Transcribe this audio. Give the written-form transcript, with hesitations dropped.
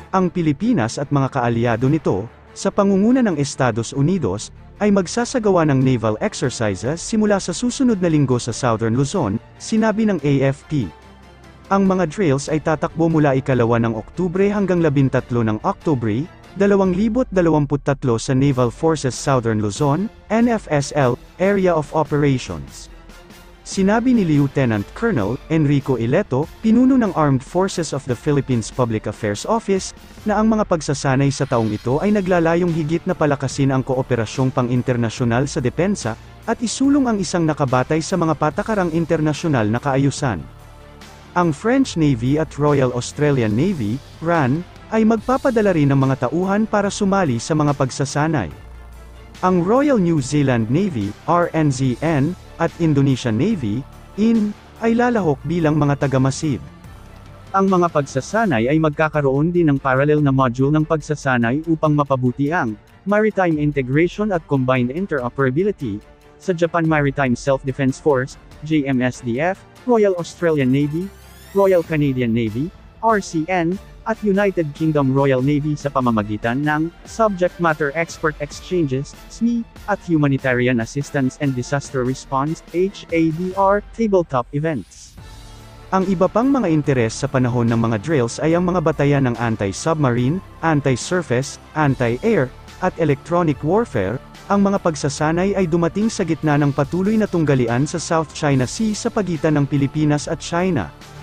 Ang Pilipinas at mga kaalyado nito, sa pangunguna ng Estados Unidos, ay magsasagawa ng naval exercises simula sa susunod na linggo sa Southern Luzon, sinabi ng AFP. Ang mga drills ay tatakbo mula 1 ng Oktubre hanggang 13 ng Oktubre, 2023 sa Naval Forces Southern Luzon, NFSL, Area of Operations. Sinabi ni Lieutenant Colonel Enrico Ileto, pinuno ng Armed Forces of the Philippines Public Affairs Office, na ang mga pagsasanay sa taong ito ay naglalayong higit na palakasin ang kooperasyong pang-internasyonal sa depensa, at isulong ang isang nakabatay sa mga patakarang internasyonal na kaayusan. Ang French Navy at Royal Australian Navy, RAN, ay magpapadala rin ng mga tauhan para sumali sa mga pagsasanay. Ang Royal New Zealand Navy, RNZN, at Indonesian Navy, IN, ay lalahok bilang mga tagamasid. Ang mga pagsasanay ay magkakaroon din ng parallel na module ng pagsasanay upang mapabuti ang maritime integration at combined interoperability sa Japan Maritime Self-Defense Force, JMSDF, Royal Australian Navy, Royal Canadian Navy, RCN, at United Kingdom Royal Navy sa pamamagitan ng Subject Matter Expert Exchanges, SME, at Humanitarian Assistance and Disaster Response, HADR, tabletop events. Ang iba pang mga interes sa panahon ng mga drills ay ang mga batayan ng anti-submarine, anti-surface, anti-air, at electronic warfare. Ang mga pagsasanay ay dumating sa gitna ng patuloy na tunggalian sa South China Sea sa pagitan ng Pilipinas at China.